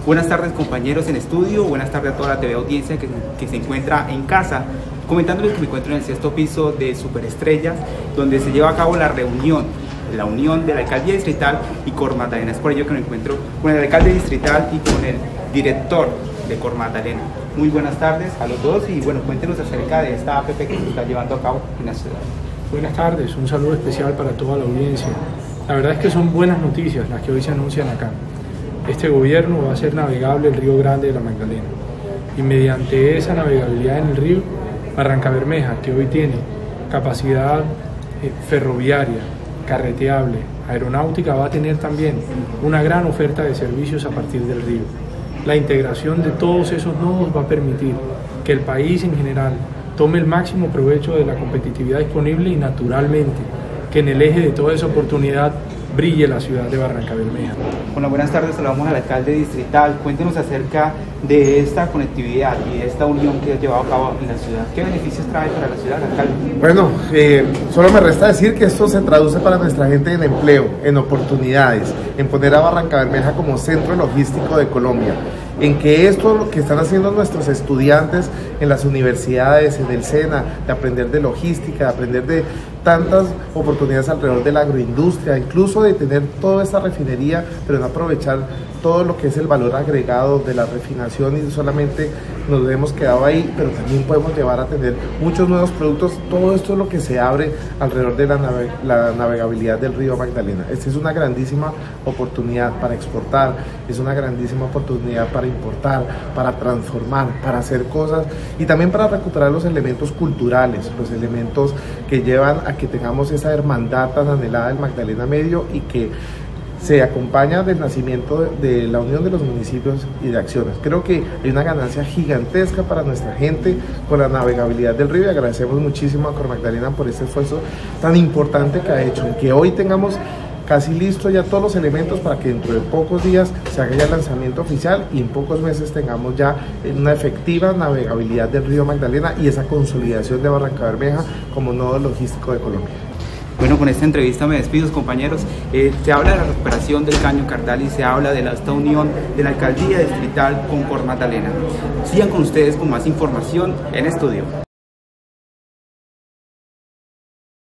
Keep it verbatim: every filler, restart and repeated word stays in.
Buenas tardes, compañeros en estudio, buenas tardes a toda la T V audiencia que, que se encuentra en casa, comentándoles que me encuentro en el sexto piso de Superestrellas, donde se lleva a cabo la reunión, la unión de la alcaldía distrital y Cor Magdalena. Es por ello que me encuentro con el alcalde distrital y con el director de Cor Magdalena. Muy buenas tardes a los dos y bueno, cuéntenos acerca de esta A P P que se está llevando a cabo en la ciudad. Buenas tardes, un saludo especial para toda la audiencia. La verdad es que son buenas noticias las que hoy se anuncian acá. Este gobierno va a hacer navegable el río Grande de la Magdalena y mediante esa navegabilidad en el río, Barranca Bermeja, que hoy tiene capacidad eh, ferroviaria, carreteable, aeronáutica, va a tener también una gran oferta de servicios a partir del río. La integración de todos esos nodos va a permitir que el país en general tome el máximo provecho de la competitividad disponible y naturalmente que en el eje de toda esa oportunidad brille la ciudad de Barranca Bermeja. Bueno, buenas tardes, saludamos al alcalde distrital. Cuéntenos acerca de esta conectividad y de esta unión que ha llevado a cabo en la ciudad. ¿Qué beneficios trae para la ciudad, alcalde? Bueno, eh, solo me resta decir que esto se traduce para nuestra gente en empleo, en oportunidades, en poner a Barranca Bermeja como centro logístico de Colombia, en que esto lo que están haciendo nuestros estudiantes en las universidades, en el SENA, de aprender de logística, de aprender de tantas oportunidades alrededor de la agroindustria, incluso de tener toda esta refinería, pero no aprovechar todo lo que es el valor agregado de la refinación y solamente nos hemos quedado ahí, pero también podemos llevar a tener muchos nuevos productos. Todo esto es lo que se abre alrededor de la, nave, la navegabilidad del río Magdalena. Esta es una grandísima oportunidad para exportar, es una grandísima oportunidad para importar, para transformar, para hacer cosas y también para recuperar los elementos culturales, los elementos que llevan a que tengamos esa hermandad tan anhelada del Magdalena Medio y que se acompaña del nacimiento de la unión de los municipios y de acciones. Creo que hay una ganancia gigantesca para nuestra gente con la navegabilidad del río y agradecemos muchísimo a Cor Magdalena por este esfuerzo tan importante que ha hecho, que hoy tengamos casi listo ya todos los elementos para que dentro de pocos días se haga ya el lanzamiento oficial y en pocos meses tengamos ya una efectiva navegabilidad del río Magdalena y esa consolidación de Barranca Bermeja como nodo logístico de Colombia. Bueno, con esta entrevista me despido, compañeros. Eh, se habla de la recuperación del Caño Cardal y se habla de la, esta unión de la alcaldía distrital con Cor Magdalena. Sigan con ustedes con más información en estudio.